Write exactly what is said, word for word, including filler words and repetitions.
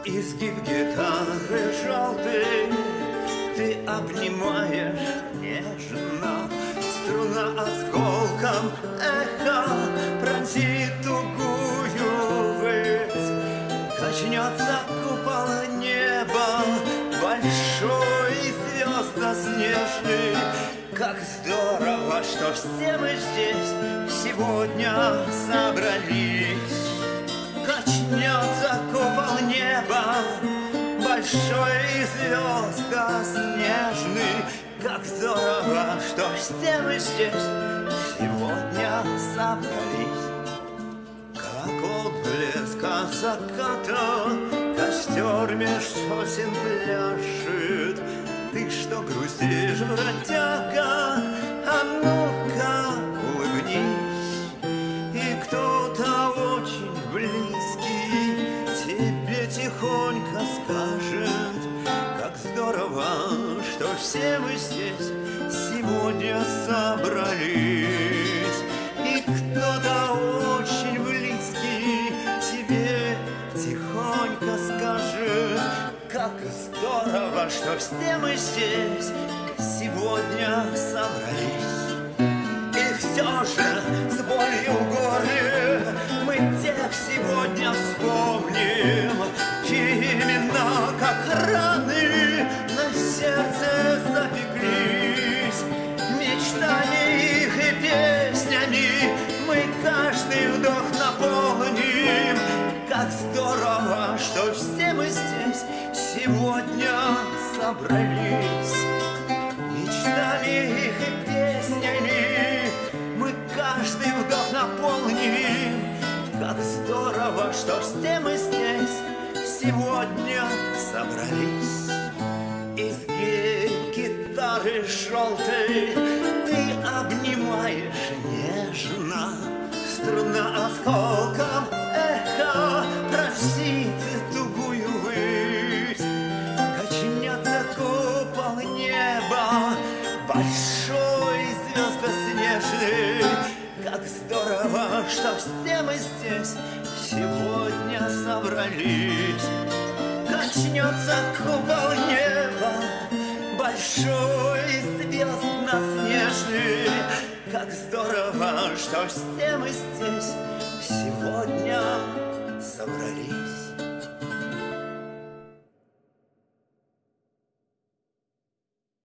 Изгиб гитары желтый ты обнимаешь нежно. Струна осколком эхо пронзит тугую высь. Качнется купол неба большой и звездно-снежный. Как здорово, что все мы здесь сегодня собрались. Качнется купол неба большой и звездно-снежный. Как здорово, что все мы здесь сегодня собрались. Как отблеска заката костер меж сосен пляшет. Ты что грустишь, бродяга? А ну-ка улыбнись. И кто-то очень близкий тебе тихонько скажет: как здорово, что все мы здесь сегодня собрались. И кто-то очень близкий тебе тихонько скажет: как здорово, что все мы здесь сегодня собрались. И все же с болью в горле мы тех сегодня вспомним, чьи имена, как раны, на сердце запеклись. Мечтами их и песнями мы каждый вдох наполним. Как здорово, что все мы здесь сегодня собрались. Мечтами их и песнями мы каждый вдох наполним. Как здорово, что все мы здесь сегодня собрались. Изгиб гитары желтой ты обнимаешь нежно. Струна осколком эхо пронзит тугую высь. Качнется купол неба большой звездно-снежный. Как здорово, что все мы здесь сегодня собрались. Качнется купол неба большой звездно-снежный. Как здорово, что все мы здесь сегодня собрались.